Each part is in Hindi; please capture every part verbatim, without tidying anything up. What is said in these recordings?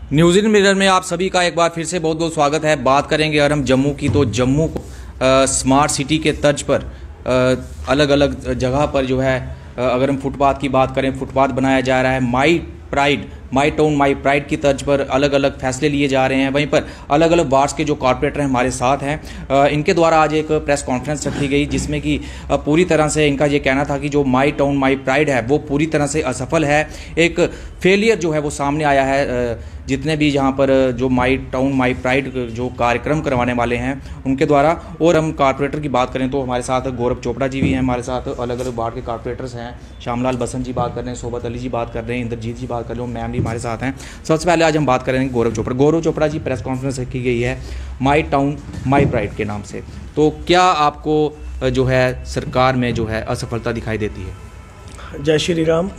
न्यूज़ इन मिरर में आप सभी का एक बार फिर से बहुत बहुत स्वागत है। बात करेंगे अगर हम जम्मू की, तो जम्मू को आ, स्मार्ट सिटी के तर्ज पर आ, अलग अलग जगह पर जो है आ, अगर हम फुटपाथ की बात करें, फुटपाथ बनाया जा रहा है। My pride, my town my pride की तर्ज पर अलग अलग फैसले लिए जा रहे हैं। वहीं पर अलग अलग वार्ड्स के जो कॉर्पोरेटर हैं हमारे साथ हैं, इनके द्वारा आज एक प्रेस कॉन्फ्रेंस रखी गई, जिसमें कि पूरी तरह से इनका ये कहना था कि जो माई टाउन माई प्राइड है वो पूरी तरह से असफल है। एक फेलियर जो है वो सामने आया है। जितने भी यहाँ पर जो माई टाउन माई प्राइड जो कार्यक्रम करवाने वाले हैं उनके द्वारा। और हम कॉर्पोरेटर की बात करें तो हमारे साथ गौरव चोपड़ा जी भी हैं, हमारे साथ अलग अलग वार्ड के कॉर्पोरेटर्स हैं। श्यामलाल बसंत जी बात कर रहे हैं, सोबत अली जी बात कर रहे हैं, इंद्रजीत जी बात कर रहे हैं, मैम भी हमारे साथ हैं। सबसे पहले आज हम बात करेंगे गौरव चोपड़ा। गौरव चोपड़ा जी, प्रेस कॉन्फ्रेंस रखी गई है माई टाउन माई प्राइड के नाम से, तो क्या आपको जो है सरकार में जो है असफलता दिखाई देती है? जय श्री राम।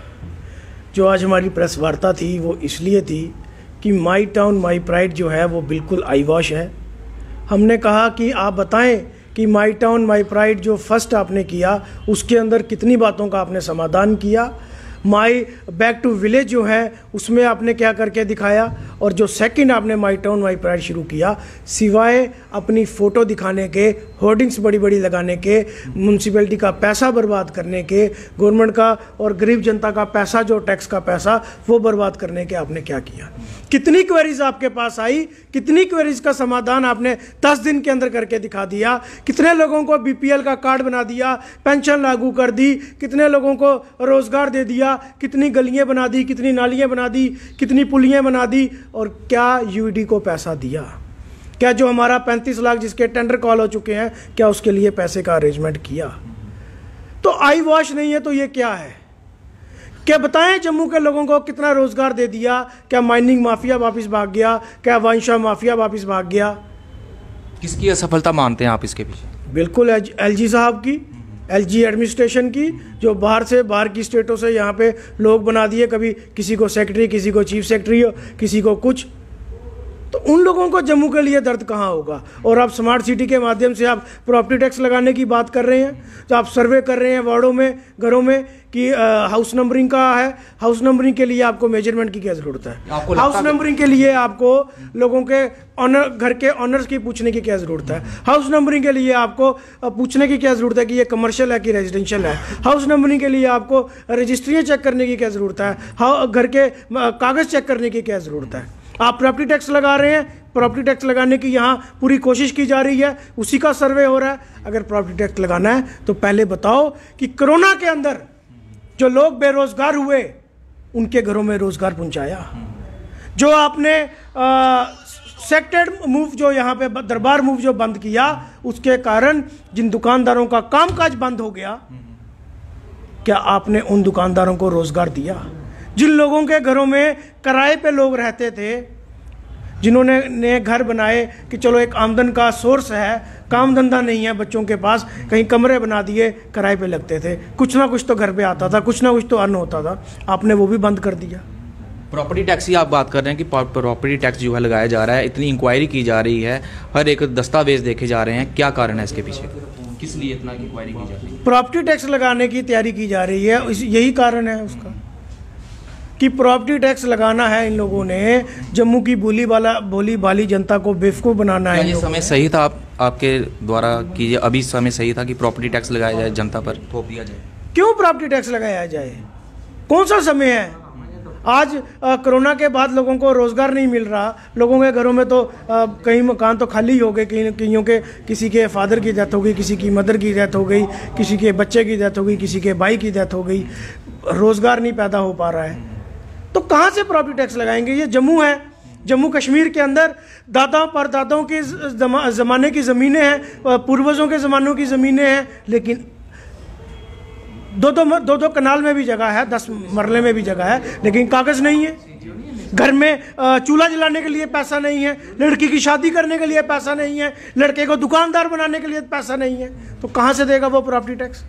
जो आज हमारी प्रेस वार्ता थी वो इसलिए थी कि माई टाउन माई प्राइड जो है वो बिल्कुल आई वॉश है। हमने कहा कि आप बताएं कि माई टाउन माई प्राइड जो फर्स्ट आपने किया उसके अंदर कितनी बातों का आपने समाधान किया। माई बैक टू विलेज जो है उसमें आपने क्या करके दिखाया। और जो सेकंड आपने माई टाउन माई प्राइड शुरू किया, सिवाय अपनी फ़ोटो दिखाने के, होर्डिंग्स बड़ी बड़ी लगाने के, म्यूनसिपैलिटी का पैसा बर्बाद करने के, गवर्नमेंट का और गरीब जनता का पैसा, जो टैक्स का पैसा, वो बर्बाद करने के आपने क्या किया? कितनी क्वेरीज आपके पास आई, कितनी क्वेरीज का समाधान आपने दस दिन के अंदर करके दिखा दिया। कितने लोगों को बीपीएल का कार्ड बना दिया, पेंशन लागू कर दी, कितने लोगों को रोजगार दे दिया, कितनी गलियां बना दी, कितनी नालियां बना दी, कितनी पुलियां बना दी। और क्या यूडी को पैसा दिया? क्या जो हमारा पैंतीस लाख जिसके टेंडर कॉल हो चुके हैं, क्या उसके लिए पैसे का अरेंजमेंट किया? तो आई वॉश नहीं है तो ये क्या है? क्या बताएं जम्मू के लोगों को कितना रोजगार दे दिया? क्या माइनिंग माफिया वापस भाग गया? क्या वाइनशॉप माफिया वापस भाग गया? किसकी असफलता मानते हैं आप इसके पीछे? बिल्कुल एलजी साहब की, एलजी एडमिनिस्ट्रेशन की, जो बाहर से, बाहर की स्टेटों से यहाँ पे लोग बना दिए, कभी किसी को सेक्रेटरी, किसी को चीफ सेक्रेटरी, किसी को कुछ। तो उन लोगों को जम्मू के लिए दर्द कहाँ होगा? और आप स्मार्ट सिटी के माध्यम से आप प्रॉपर्टी टैक्स लगाने की बात कर रहे हैं, तो आप सर्वे कर रहे हैं वार्डों में, घरों में कि हाउस नंबरिंग का है। हाउस नंबरिंग के लिए आपको मेजरमेंट की क्या जरूरत है? हाउस नंबरिंग के लिए आपको लोगों के ऑनर, घर के ऑनर्स की पूछने की क्या जरूरत है? हाउस नंबरिंग के लिए आपको पूछने की क्या जरूरत है कि ये कमर्शियल है कि रेजिडेंशियल है? हाउस नंबरिंग के लिए आपको रजिस्ट्रियाँ चेक करने की क्या जरूरत है? घर के कागज चेक करने की क्या जरूरत है? आप प्रॉपर्टी टैक्स लगा रहे हैं, प्रॉपर्टी टैक्स लगाने की यहाँ पूरी कोशिश की जा रही है, उसी का सर्वे हो रहा है। अगर प्रॉपर्टी टैक्स लगाना है तो पहले बताओ कि कोरोना के अंदर जो लोग बेरोजगार हुए उनके घरों में रोजगार पहुंचाया। जो आपने सेक्टेड मूव जो यहाँ पे दरबार मूव जो बंद किया, उसके कारण जिन दुकानदारों का कामकाज बंद हो गया, क्या आपने उन दुकानदारों को रोजगार दिया? जिन लोगों के घरों में किराए पे लोग रहते थे, जिन्होंने नए घर बनाए कि चलो एक आमदन का सोर्स है, काम धंधा नहीं है बच्चों के पास, कहीं कमरे बना दिए, किराए पे लगते थे, कुछ ना कुछ तो घर पे आता था, कुछ ना कुछ तो अर्न होता था, आपने वो भी बंद कर दिया। प्रॉपर्टी टैक्स की आप बात कर रहे हैं कि प्रॉपर्टी टैक्स जो है लगाया जा रहा है, इतनी इंक्वायरी की जा रही है, हर एक दस्तावेज देखे जा रहे हैं, क्या कारण है इसके पीछे? किस लिए इतना इंक्वायरी की जा रही है? प्रॉपर्टी टैक्स लगाने की तैयारी की जा रही है, यही कारण है उसका कि प्रॉपर्टी टैक्स लगाना है इन लोगों ने। जम्मू की बोली वाला भोली भाली जनता को बेवकूफ़ बनाना है। ये समय सही था आप, आपके द्वारा कि अभी समय सही था कि प्रॉपर्टी टैक्स लगाया जाए, जनता पर थोप दिया जाए? क्यों प्रॉपर्टी टैक्स लगाया जाए? कौन सा समय है? आज कोरोना के बाद लोगों को रोजगार नहीं मिल रहा, लोगों के घरों में तो आ, कहीं मकान तो खाली हो गए, कहीं कईयों के, किसी के फादर की डेथ हो गई, किसी की मदर की डेथ हो गई, किसी के बच्चे की डेथ हो गई, किसी के भाई की डेथ हो गई, रोजगार नहीं पैदा हो पा रहा है। तो कहाँ से प्रॉपर्टी टैक्स लगाएंगे? ये जम्मू है, जम्मू कश्मीर के अंदर दादा परदादाओं के ज़माने की ज़मीनें हैं, पूर्वजों के ज़मानों की ज़मीनें हैं, लेकिन दो दो दो दो कनाल में भी जगह है, दस मरले में भी जगह है, लेकिन कागज़ नहीं है। घर में चूल्हा जलाने के लिए पैसा नहीं है, लड़की की शादी करने के लिए पैसा नहीं है, लड़के को दुकानदार बनाने के लिए पैसा नहीं है, तो कहाँ से देगा वो प्रॉपर्टी टैक्स?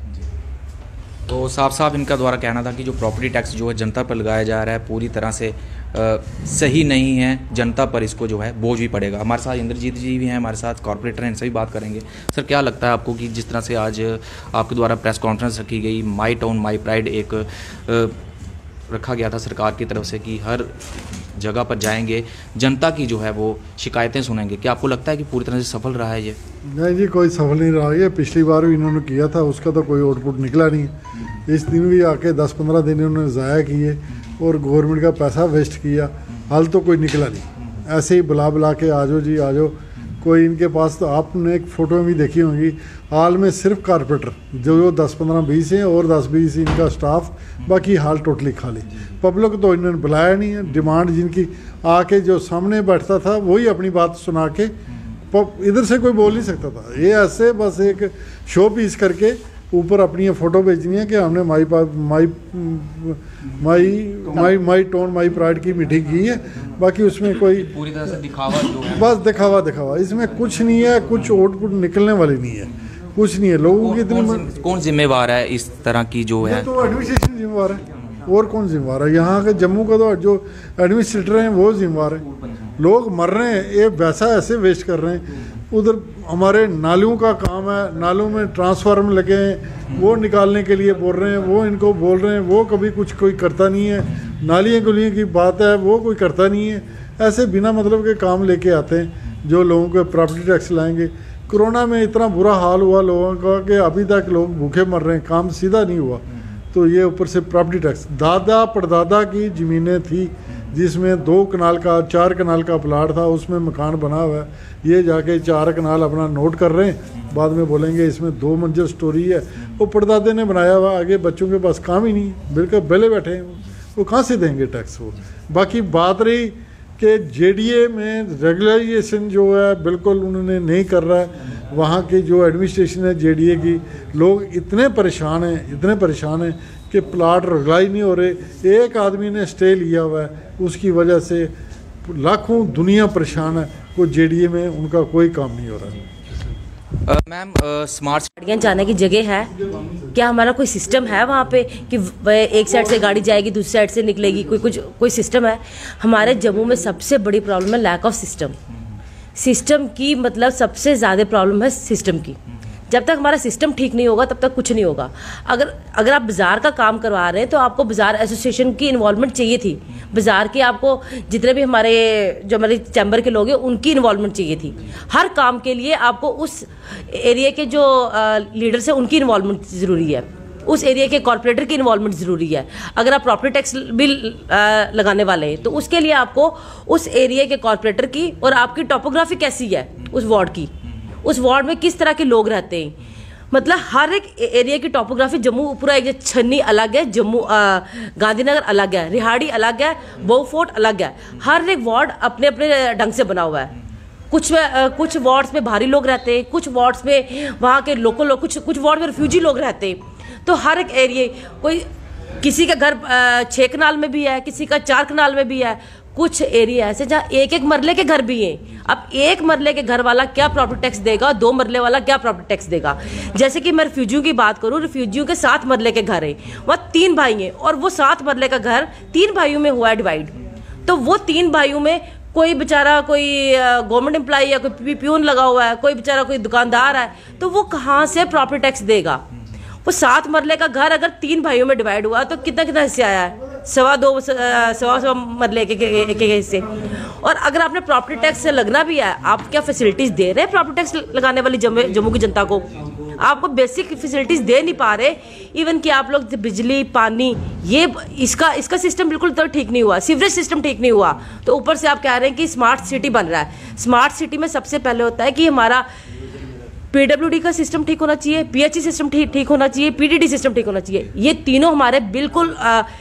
तो साफ साफ इनका द्वारा कहना था कि जो प्रॉपर्टी टैक्स जो है जनता पर लगाया जा रहा है पूरी तरह से आ, सही नहीं है, जनता पर इसको जो है बोझ भी पड़ेगा। हमारे साथ इंद्रजीत जी भी हैं, हमारे साथ कॉर्पोरेटर हैं, इनसे भी बात करेंगे। सर, क्या लगता है आपको कि जिस तरह से आज आपके द्वारा प्रेस कॉन्फ्रेंस रखी गई, माई टाउन माई प्राइड एक रखा गया था सरकार की तरफ से कि हर जगह पर जाएंगे, जनता की जो है वो शिकायतें सुनेंगे, क्या आपको लगता है कि पूरी तरह से सफल रहा है ये? नहीं जी, कोई सफल नहीं रहा। ये पिछली बार भी इन्होंने किया था, उसका तो कोई आउटपुट निकला नहीं। इस दिन भी आके दस पंद्रह दिन इन्होंने ज़ाया किए और गवर्नमेंट का पैसा वेस्ट किया, हाल तो कोई निकला नहीं। ऐसे ही बुला बुला के आ जाओ जी आ जाओ, कोई इनके पास तो आपने एक फ़ोटो में भी देखी होंगी, हाल में सिर्फ कारपेंटर जो जो दस पंद्रह बीस हैं और दस बीस इनका स्टाफ, बाकी हाल टोटली खाली। पब्लिक तो इन्होंने बुलाया नहीं है। डिमांड जिनकी आके जो सामने बैठता था वही अपनी बात सुना के इधर से कोई बोल नहीं सकता था। ये ऐसे बस एक शो पीस करके ऊपर अपनी ये फ़ोटो भेजनी है कि हमने my my my my my town my pride की मीटिंग की है, बाकी उसमें कोई पूरी तरह से दिखावा जो है, बस दिखावा दिखावा, इसमें कुछ नहीं है, कुछ आउटपुट निकलने वाली नहीं है, कुछ नहीं है। लोगों की इतनी कौन, कौन जिम्मेवार है इस तरह की जो है? तो एडमिनिस्ट्रेशन जिम्मेवार है, और कौन जिम्मेवार है? यहाँ के जम्मू का तो जो एडमिनिस्ट्रेटर हैं वो जिम्मेवार है। लोग मर रहे हैं, ये पैसा ऐसे वेस्ट कर रहे हैं। उधर हमारे नालियों का काम है, नालों में ट्रांसफार्म लगे हैं, वो निकालने के लिए बोल रहे हैं, वो इनको बोल रहे हैं, वो कभी कुछ कोई करता नहीं है। नालियाँ गुलियों की बात है, वो कोई करता नहीं है। ऐसे बिना मतलब के काम लेके आते हैं जो लोगों को प्रॉपर्टी टैक्स लाएंगे। कोरोना में इतना बुरा हाल हुआ लोगों का कि अभी तक लोग भूखे मर रहे हैं, काम सीधा नहीं हुआ। तो ये ऊपर से प्रॉपर्टी टैक्स, दादा परदादा की ज़मीनें थी जिसमें दो कनाल का चार कनाल का प्लाट था, उसमें मकान बना हुआ है। ये जाके चार कनाल अपना नोट कर रहे हैं, बाद में बोलेंगे इसमें दो मंजिल स्टोरी है। वो परदादे ने बनाया हुआ, आगे बच्चों के पास काम ही नहीं, बिल्कुल बेले बैठे हैं, वो कहाँ से देंगे टैक्स? वो बाकी बात रही कि जेडीए में रेगुलराइजेशन जो है बिल्कुल उन्होंने नहीं कर रहा है। वहाँ की जो एडमिनिस्ट्रेशन है जेडीए की, लोग इतने परेशान हैं, इतने परेशान हैं कि प्लाट रेगुलाइज नहीं हो रहे। एक आदमी ने स्टे लिया हुआ है, उसकी वजह से लाखों दुनिया परेशान है। कोई जेडीए में उनका कोई काम नहीं हो रहा है। मैम, स्मार्ट गाड़ियाँ जाने की जगह है क्या? हमारा कोई सिस्टम है वहाँ पे कि एक साइड से गाड़ी जाएगी दूसरी साइड से निकलेगी? कोई कुछ कोई सिस्टम है? हमारे जम्मू में सबसे बड़ी प्रॉब्लम है लैक ऑफ सिस्टम। सिस्टम की मतलब सबसे ज़्यादा प्रॉब्लम है सिस्टम की। जब तक हमारा सिस्टम ठीक नहीं होगा तब तक कुछ नहीं होगा। अगर अगर आप बाज़ार का काम करवा रहे हैं तो आपको बाज़ार एसोसिएशन की इन्वॉल्वमेंट चाहिए थी। बाज़ार के आपको जितने भी हमारे जो हमारे चैम्बर के लोग हैं उनकी इन्वॉल्वमेंट चाहिए थी। हर काम के लिए आपको उस एरिया के जो लीडर्स हैं उनकी इन्वॉल्वमेंट ज़रूरी है, उस एरिया के कॉर्पोरेटर की इन्वॉल्वमेंट ज़रूरी है। अगर आप प्रॉपर्टी टैक्स बिल लगाने वाले हैं तो उसके लिए आपको उस एरिया के कॉर्पोरेटर की और आपकी टोपोग्राफी कैसी है उस वार्ड की, उस वार्ड में किस तरह के लोग रहते हैं, मतलब हर एक एरिया की टोपोग्राफी। जम्मू पूरा एक छन्नी अलग है, जम्मू गांधीनगर अलग है, रिहाड़ी अलग है, बो फोर्ट अलग है। हर एक वार्ड अपने अपने ढंग से बना हुआ है। कुछ में कुछ वार्ड्स में भारी लोग रहते हैं, कुछ वार्ड्स में वहाँ के लोकल लोग, कुछ कुछ वार्ड में रिफ्यूजी लोग रहते हैं। तो हर एक एरिया, कोई किसी का घर छः कनाल में भी है, किसी का चार कनाल में भी है। कुछ एरिया ऐसे जहाँ एक एक मरले के घर भी हैं। अब एक मरले के घर वाला क्या प्रॉपर्टी टैक्स देगा, दो मरले वाला क्या प्रॉपर्टी टैक्स देगा? जैसे कि मैं रिफ्यूजियों की बात करूँ, रिफ्यूजियों के सात मरले के घर हैं, वहाँ तीन भाई हैं और वो सात मरले का घर तीन भाइयों में हुआ है डिवाइड। तो वो तीन भाइयों में कोई बेचारा कोई गवर्नमेंट एम्प्लॉय या कोई प्यून लगा हुआ है, कोई बेचारा कोई दुकानदार है, तो वो कहाँ से प्रॉपर्टी टैक्स देगा? वो सात मरले का घर अगर तीन भाइयों में डिवाइड हुआ तो कितना कितना हिस्से आया है? सवा दो सवा सवा मरले के, के, के हिस्से। और अगर आपने प्रॉपर्टी टैक्स से लगना भी है, आप क्या फैसिलिटीज दे रहे हैं प्रॉपर्टी टैक्स लगाने वाली जम्मू की जनता को? आपको बेसिक फैसिलिटीज दे नहीं पा रहे। इवन कि आप लोग बिजली पानी, ये इसका इसका सिस्टम बिल्कुल तो ठीक नहीं हुआ, सीवरेज सिस्टम ठीक नहीं हुआ। तो ऊपर से आप कह रहे हैं कि स्मार्ट सिटी बन रहा है। स्मार्ट सिटी में सबसे पहले होता है कि हमारा पीडब्ल्यूडी का सिस्टम ठीक होना चाहिए, पीएचई सिस्टम ठीक ठीक होना चाहिए, पीडीडी सिस्टम ठीक होना चाहिए। ये तीनों हमारे बिल्कुल,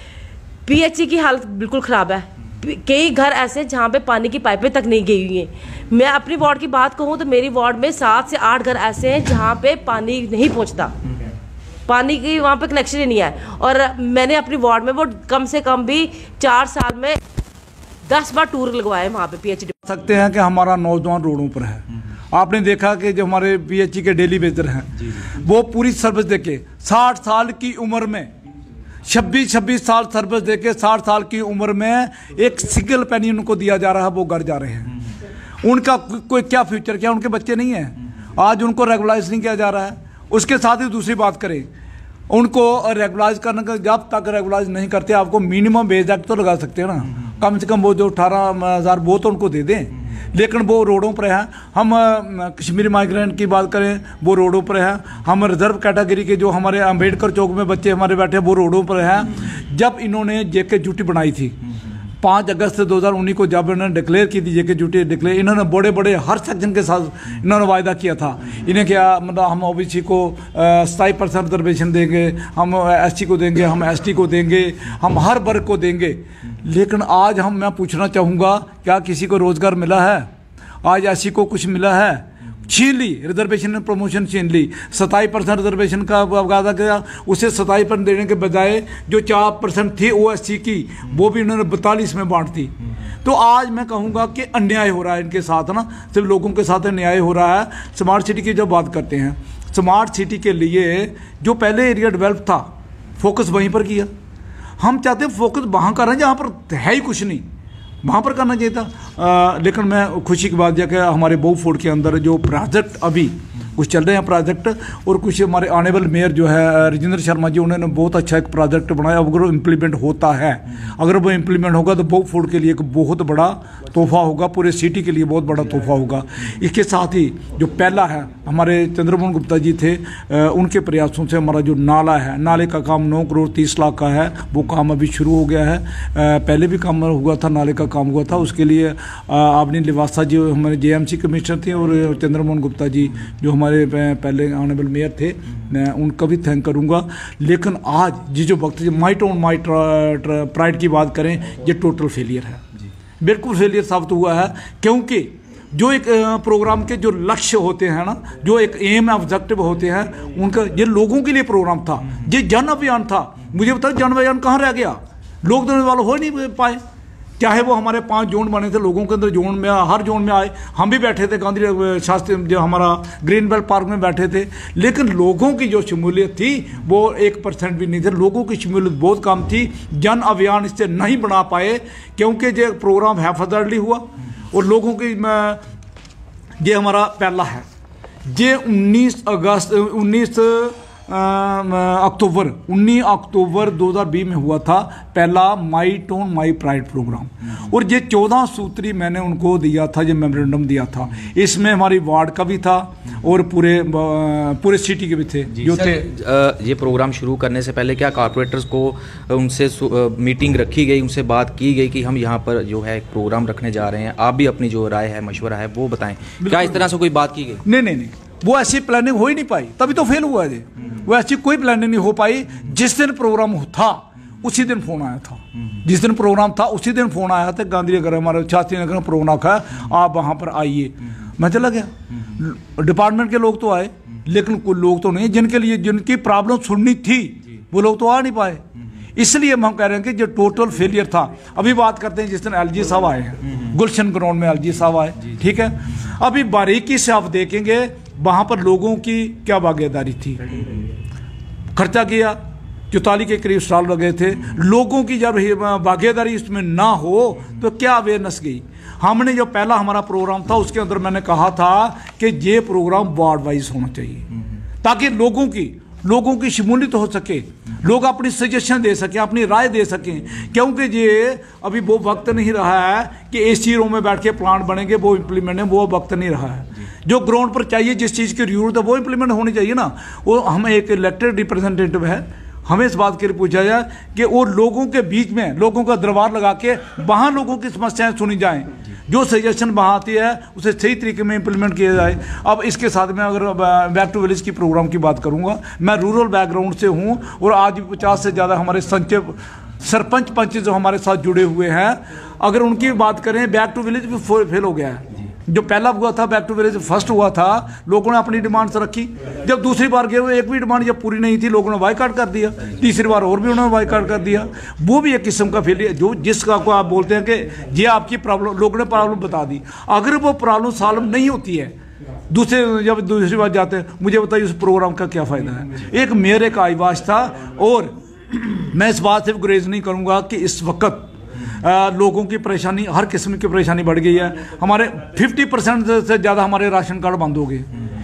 पीएचई की हालत बिल्कुल ख़राब है। कई घर ऐसे जहाँ पे पानी की पाइपें तक नहीं गई हुई हैं। मैं अपनी वार्ड की बात कहूँ तो मेरी वार्ड में सात से आठ घर ऐसे हैं जहाँ पे पानी नहीं पहुँचता, पानी की वहाँ पे कनेक्शन ही नहीं है। और मैंने अपनी वार्ड में वो कम से कम भी चार साल में दस बार टूर लगवाए वहाँ पे पीएचडी। सकते हैं कि हमारा नौजवान रोडों पर है। आपने देखा कि जो हमारे पीएचई के डेली वेजर हैं वो पूरी सर्विस देके साठ साल की उम्र में छब्बीस छब्बीस साल सर्विस देके साठ साल की उम्र में एक सिंगल पेनी उनको दिया जा रहा है, वो घर जा रहे हैं। उनका कोई क्या फ्यूचर, क्या उनके बच्चे नहीं हैं? आज उनको रेगुलाइज नहीं किया जा रहा है। उसके साथ ही दूसरी बात करें, उनको रेगुलाइज करने का, जब तक रेगुलाइज नहीं करते आपको मिनिमम वेज एक्ट तो लगा सकते हैं ना, कम से कम वो जो अठारह हज़ार वो तो उनको दे दें। लेकिन वो रोडों पर है। हम कश्मीरी माइग्रेंट की बात करें वो रोडों पर है। हम रिजर्व कैटेगरी के जो हमारे अम्बेडकर चौक में बच्चे हमारे बैठे हैं वो रोडों पर हैं। जब इन्होंने जेके ड्यूटी बनाई थी पाँच अगस्त दो हज़ार उन्नीस को, जब इन्होंने डिक्लेयर की थी जेके ड्यूटी डिक्लेयर, इन्होंने बड़े बड़े हर सेक्शन के साथ इन्होंने वायदा किया था। इन्हें क्या मतलब हम ओबीसी को सताई परसेंट रिजर्वेशन देंगे, हम एसटी को देंगे, हम एसटी को देंगे, हम हर वर्ग को देंगे। लेकिन आज हम मैं पूछना चाहूँगा क्या किसी को रोज़गार मिला है? आज एससी को कुछ मिला है? छीन ली रिजर्वेशन ने, प्रमोशन छीन ली। सताई परसेंट रिजर्वेशन का वादा किया, उसे सताई परसेंट देने के बजाय जो चार परसेंट थी ओ एस सी की वो भी उन्होंने बतालीस में बांट दी। तो आज मैं कहूँगा कि अन्याय हो रहा है इनके साथ ना, सिर्फ लोगों के साथ अन्याय हो रहा है। स्मार्ट सिटी की जब बात करते हैं, स्मार्ट सिटी के लिए जो पहले एरिया डेवलप था फोकस वहीं पर किया। हम चाहते हैं फोकस वहाँ कर रहे हैं जहाँ पर है ही कुछ नहीं, वहाँ पर करना चाहिए था। आ, लेकिन मैं खुशी की बात यह कि हमारे बोफोर्ड के अंदर जो प्रोजेक्ट अभी कुछ चल रहे हैं प्रोजेक्ट, और कुछ हमारे ऑनेबल मेयर जो है राजेंद्र शर्मा जी, उन्होंने बहुत अच्छा एक प्रोजेक्ट बनाया। अगर वो इम्प्लीमेंट होता है, अगर वो इम्प्लीमेंट होगा तो बोफोर्ड के लिए एक बहुत बड़ा तोहफा होगा, पूरे सिटी के लिए बहुत बड़ा तोहफा होगा। इसके साथ ही जो पहला है हमारे चंद्रमोहन गुप्ता जी थे, उनके प्रयासों से हमारा जो नाला है, नाले का काम नौ करोड़ तीस लाख का है, वो काम अभी शुरू हो गया है। पहले भी काम हुआ था, नाले का काम हुआ था, उसके लिए आपने लिवासा जी हमारे जे एम सी कमिश्नर थे, और चंद्रमोहन गुप्ता जी जो हमारे पहले ऑनरेबल मेयर थे, मैं उनका भी थैंक करूंगा। लेकिन आज जी जो वक्त माई टोन माई प्राइड की बात करें, ये टोटल फेलियर है, बिल्कुल फेलियर साबित हुआ है। क्योंकि जो एक प्रोग्राम के जो लक्ष्य होते हैं ना, जो एक एम ऑब्जेक्टिव होते हैं, उनका ये लोगों के लिए प्रोग्राम था, ये जन अभियान था। मुझे बताओ जन अभियान कहाँ रह गया? लोग देने वाले हो नहीं पाए। चाहे वो हमारे पांच जोन बने थे, लोगों के अंदर जोन में हर जोन में आए, हम भी बैठे थे गांधी शास्त्री जो हमारा ग्रीन बेल्ट पार्क में बैठे थे, लेकिन लोगों की जो शमूलियत थी वो एक परसेंट भी नहीं थे। लोगों की शमूलियत बहुत कम थी। जन अभियान इससे नहीं बना पाए क्योंकि जो प्रोग्राम हैफजर्डली हुआ। और लोगों की ये हमारा पहला है, ये उन्नीस अगस्त उन्नीस अक्टूबर उन्नीस अक्टूबर दो हज़ार बीस में हुआ था पहला my town my pride program. और ये चौदह सूत्री मैंने उनको दिया था, ये मेमोरेंडम दिया था। इसमें हमारी वार्ड का भी था और पूरे पूरे सिटी के भी थे जो थे। ये प्रोग्राम शुरू करने से पहले क्या कॉर्पोरेटर्स को उनसे मीटिंग रखी गई, उनसे बात की गई कि हम यहाँ पर जो है एक प्रोग्राम रखने जा रहे हैं, आप भी अपनी जो राय है मशवरा है वो बताएं? क्या इस तरह से कोई बात की गई? नहीं नहीं नहीं, वो ऐसी प्लानिंग हो ही नहीं पाई, तभी तो फेल हुआ है। वो ऐसी कोई प्लानिंग नहीं हो पाई। जिस दिन प्रोग्राम था उसी दिन फोन आया था, जिस दिन प्रोग्राम था उसी दिन फोन आया था, गांधी नगर हमारे शास्त्री नगर में प्रोग्राम था, आप वहां पर आइए। मैं चला गया। डिपार्टमेंट के लोग तो आए, लेकिन कुछ लोग तो नहीं, जिनके लिए जिनकी प्रॉब्लम सुननी थी वो लोग तो आ नहीं पाए। इसलिए हम कह रहे हैं कि जो टोटल फेलियर था। अभी बात करते हैं जिस दिन एलजी साहब आए हैं, गुलशन ग्राउंड में एलजी साहब आए, ठीक है। अभी बारीकी से आप देखेंगे वहां पर लोगों की क्या भागीदारी थी। खर्चा किया, चौतालीस के करीब साल लगे थे। लोगों की जब भागीदारी इसमें ना हो तो क्या अवेयरनेस गई। हमने जो पहला हमारा प्रोग्राम था उसके अंदर मैंने कहा था कि ये प्रोग्राम वार्ड वाइज होना चाहिए, ताकि लोगों की लोगों की शमूलियत हो सके, लोग अपनी सजेशन दे सकें, अपनी राय दे सकें। क्योंकि ये अभी वो वक्त नहीं रहा है कि एसी रूम में बैठ के प्लांट बनेंगे, वो इम्प्लीमेंट है, वो वक्त नहीं रहा है। जो ग्राउंड पर चाहिए, जिस चीज़ की जरूरत है वो इम्प्लीमेंट होनी चाहिए ना। वो हम एक इलेक्टेड रिप्रेजेंटेटिव है, हमें इस बात के लिए पूछा जाए कि वो लोगों के बीच में लोगों का दरबार लगा के वहाँ लोगों की समस्याएं सुनी जाएं, जो सजेशन वहाँ आती है उसे सही तरीके में इम्प्लीमेंट किया जाए। अब इसके साथ में अगर बैक टू विलेज की प्रोग्राम की बात करूँगा, मैं रूरल बैकग्राउंड से हूँ और आज भी पचास से ज़्यादा हमारे संचय सरपंच पंच जो हमारे साथ जुड़े हुए हैं, अगर उनकी बात करें बैक टू विलेज भी फेल हो गया है। जो पहला हुआ था बैक टू विलेज फर्स्ट हुआ था, लोगों ने अपनी डिमांड्स रखी। जब दूसरी बार गए हुए एक भी डिमांड जब पूरी नहीं थी, लोगों ने बाइकआउट कर दिया। तीसरी बार और भी उन्होंने बाइकआउट कर दिया। वो भी एक किस्म का फेलियर, जो जिसका को आप बोलते हैं कि ये आपकी प्रॉब्लम, लोगों ने प्रॉब्लम बता दी। अगर वो प्रॉब्लम सॉल्व नहीं होती है, दूसरे जब दूसरी बार जाते हैं, मुझे बताइए उस प्रोग्राम का क्या फ़ायदा है। एक मेरे का आईवाश था। और मैं इस बात से गुरेज नहीं करूँगा कि इस वक्त आ, लोगों की परेशानी, हर किस्म की परेशानी बढ़ गई है। हमारे पचास परसेंट से ज़्यादा हमारे राशन कार्ड बंद हो गए।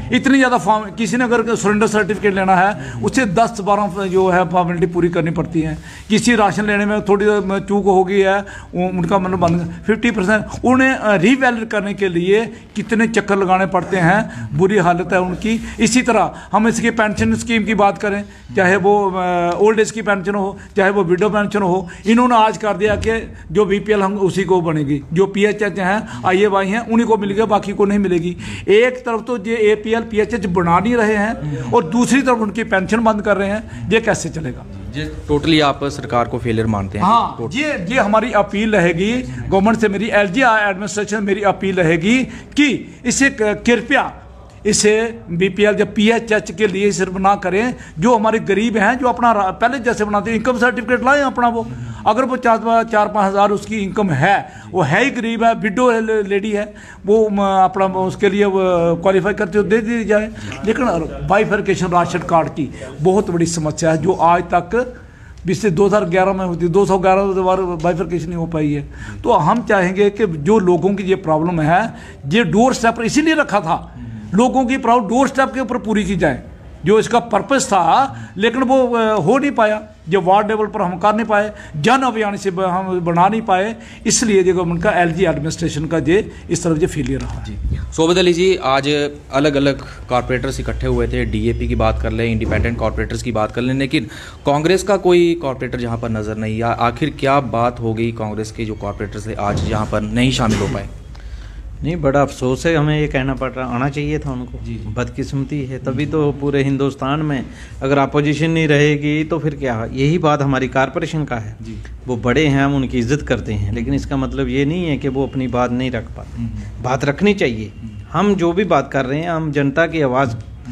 इतनी ज़्यादा फॉर्म, किसी ने अगर सरेंडर सर्टिफिकेट लेना है उसे दस बारह जो है फॉर्मेलिटी पूरी करनी पड़ती है। किसी राशन लेने में थोड़ी चूक हो गई है, उनका मतलब बंद फिफ्टी परसेंट उन्हें रीवैलिड करने के लिए कितने चक्कर लगाने पड़ते हैं, बुरी हालत है उनकी। इसी तरह हम इसकी पेंशन स्कीम की बात करें, चाहे वो ओल्ड एज की पेंशन हो, चाहे वो विडो पेंशन हो, इन्होंने आज कर दिया कि जो बीपीएल हम उसी को बनेगी, जो पीएचएच हैं आईएवाई हैं उन्हीं को मिलेगा, बाकी को नहीं मिलेगी। एक तरफ तो ये एपीएल पीएचएच बना नहीं रहे हैं और दूसरी तरफ उनकी पेंशन बंद कर रहे हैं, ये कैसे चलेगा? ये टोटली आप सरकार को फेलियर मानते हैं? हाँ, ये ये हमारी अपील रहेगी गवर्नमेंट से, मेरी एलजी एडमिनिस्ट्रेशन मेरी अपील रहेगी कि इसे कृपया इसे बीपीएल जब पीएचएच के लिए सिर्फ ना करें। जो हमारे गरीब हैं जो अपना पहले जैसे बनाते हैं, इनकम सर्टिफिकेट लाएं अपना, वो अगर वो चार चार पाँच हज़ार उसकी इनकम है, वो है ही गरीब है, विडो लेडी है, वो अपना उसके लिए क्वालिफाई करते हो दे दी जाए। लेकिन बाइफर्केशन राशन कार्ड की बहुत बड़ी समस्या है जो आज तक जिससे दो हज़ार ग्यारह में होती, दो सौ ग्यारह बार बाइफर्केशन नहीं हो पाई है। तो हम चाहेंगे कि जो लोगों की ये प्रॉब्लम है, ये डोर स्टेप पर इसीलिए रखा था, लोगों की प्रॉब्लम डोर स्टेप के ऊपर पूरी की जाए, जो इसका पर्पस था, लेकिन वो हो नहीं पाया। जो वार्ड लेवल पर हम कर नहीं पाए, जन अभियान से हम बना नहीं पाए, इसलिए जो गवर्नमेंट का एलजी एडमिनिस्ट्रेशन का जे इस तरफ जो फेलियर रहा जी। सोबत अली जी, आज अलग अलग कॉरपोरेटर्स इकट्ठे हुए थे, डीएपी की बात कर लें, इंडिपेंडेंट कॉरपोरेटर्स की बात कर लें, लेकिन कांग्रेस का कोई कॉरपोरेटर यहाँ पर नज़र नहीं आया। आखिर क्या बात हो गई कांग्रेस के जो कॉरपोरेटर्स थे आज यहाँ पर नहीं शामिल हो पाए? नहीं, बड़ा अफसोस है, हमें ये कहना पड़ रहा, आना चाहिए था उनको। बदकिस्मती है, तभी तो पूरे हिंदुस्तान में अगर अपोजिशन नहीं रहेगी तो फिर क्या। यही बात हमारी कारपोरेशन का है, वो बड़े हैं, हम उनकी इज्जत करते हैं, लेकिन इसका मतलब ये नहीं है कि वो अपनी बात नहीं रख पाते। बात रखनी चाहिए। हम जो भी बात कर रहे हैं, हम जनता की आवाज़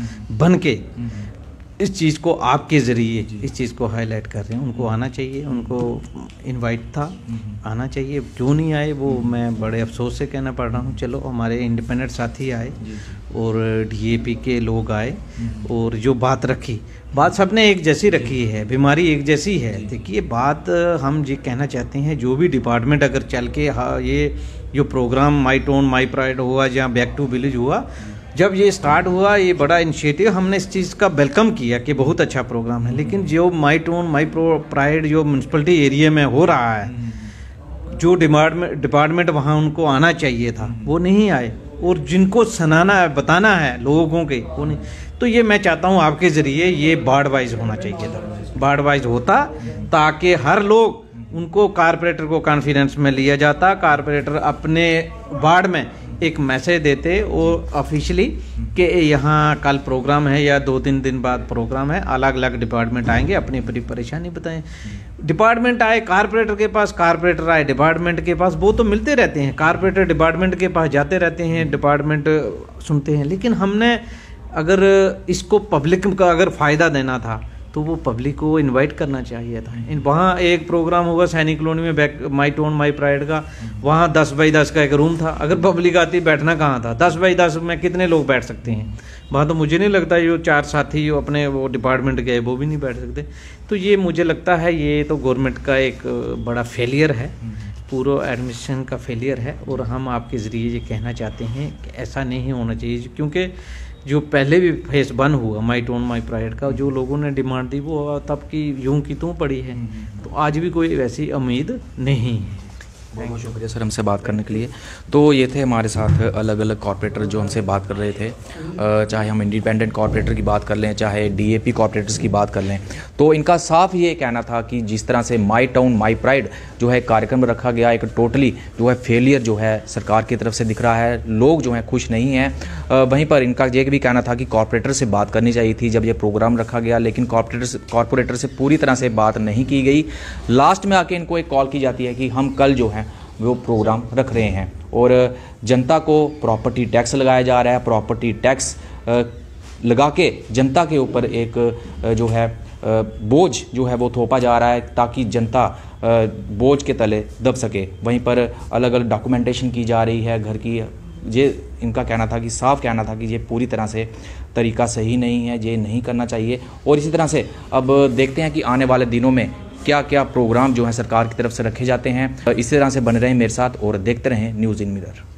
बन के इस चीज़ को आपके ज़रिए इस चीज़ को हाईलाइट कर रहे हैं। उनको आना चाहिए, उनको इनवाइट था, आना चाहिए, क्यों नहीं आए वो मैं बड़े अफसोस से कहना पड़ रहा हूँ। चलो, हमारे इंडिपेंडेंट साथी आए और डीएपी के लोग आए और जो बात रखी, बात सबने एक जैसी रखी है, बीमारी एक जैसी है। देखिए, बात हम ये कहना चाहते हैं, जो भी डिपार्टमेंट अगर चल के, हाँ, ये जो program my town my pride हुआ या बैक टू विलेज हुआ, जब ये स्टार्ट हुआ, ये बड़ा इनिशिएटिव, हमने इस चीज़ का वेलकम किया कि बहुत अच्छा प्रोग्राम है। लेकिन जो my town my pro pride जो म्यूनसिपलिटी एरिया में हो रहा है, जो डिपार्टमेंट डिपार्टमेंट वहाँ उनको आना चाहिए था, वो नहीं आए, और जिनको सुनाना है, बताना है लोगों के, वो नहीं। तो ये मैं चाहता हूँ आपके ज़रिए ये वार्ड वाइज होना चाहिए था, वार्ड वाइज होता ताकि हर लोग, उनको कारपोरेटर को कॉन्फिडेंस में लिया जाता, कारपोरेटर अपने वार्ड में एक मैसेज देते और ऑफिशियली कि यहाँ कल प्रोग्राम है या दो तीन दिन बाद प्रोग्राम है, अलग अलग डिपार्टमेंट आएंगे, अपनी अपनी परेशानी बताएं। डिपार्टमेंट आए कारपोरेटर के पास, कारपोरेटर आए डिपार्टमेंट के पास, वो तो मिलते रहते हैं, कारपोरेटर डिपार्टमेंट के पास जाते रहते हैं, डिपार्टमेंट सुनते हैं। लेकिन हमने अगर इसको पब्लिक का अगर फ़ायदा देना था तो वो पब्लिक को इनवाइट करना चाहिए था। इन वहाँ एक प्रोग्राम होगा सैनिक कॉलोनी में, back my town my pride का, वहाँ दस बाई दस का एक रूम था। अगर पब्लिक आती, बैठना कहाँ था? दस बाई दस में कितने लोग बैठ सकते हैं वहाँ? तो मुझे नहीं लगता जो चार साथी जो अपने वो डिपार्टमेंट गए वो भी नहीं बैठ सकते। तो ये मुझे लगता है ये तो गवर्नमेंट का एक बड़ा फेलियर है, पूरा एडमिनिस्ट्रेशन का फेलियर है। और हम आपके ज़रिए ये कहना चाहते हैं कि ऐसा नहीं होना चाहिए, क्योंकि जो पहले भी फेस वन हुआ माई टोन माई प्राइड का, जो लोगों ने डिमांड दी वो तब की यूं की तूं पड़ी है, तो आज भी कोई वैसी उम्मीद नहीं है। बहुत बहुत शुक्रिया सर हमसे बात करने के लिए। तो ये थे हमारे साथ अलग अलग कॉरपोरेटर जो हमसे बात कर रहे थे, चाहे हम इंडिपेंडेंट कॉरपोरेटर की बात कर लें, चाहे डीएपी कॉरपोरेटर्स की बात कर लें, तो इनका साफ ये कहना था कि जिस तरह से माई टाउन माई प्राइड जो है कार्यक्रम रखा गया, एक टोटली जो है फेलियर जो है सरकार की तरफ से दिख रहा है, लोग जो हैं खुश नहीं हैं। वहीं पर इनका ये भी कहना था कि कॉरपोरेटर से बात करनी चाहिए थी जब ये प्रोग्राम रखा गया, लेकिन कॉरपोरेटर कॉरपोरेटर से पूरी तरह से बात नहीं की गई। लास्ट में आके इनको एक कॉल की जाती है कि हम कल जो है वो प्रोग्राम रख रहे हैं, और जनता को प्रॉपर्टी टैक्स लगाया जा रहा है, प्रॉपर्टी टैक्स लगा के जनता के ऊपर एक जो है बोझ जो है वो थोपा जा रहा है ताकि जनता बोझ के तले दब सके। वहीं पर अलग अलग डॉक्यूमेंटेशन की जा रही है घर की। ये इनका कहना था कि साफ कहना था कि ये पूरी तरह से तरीका सही नहीं है, ये नहीं करना चाहिए। और इसी तरह से अब देखते हैं कि आने वाले दिनों में क्या क्या प्रोग्राम जो है सरकार की तरफ से रखे जाते हैं। इसी तरह से बने रहें मेरे साथ और देखते रहें न्यूज़ इन मिरर।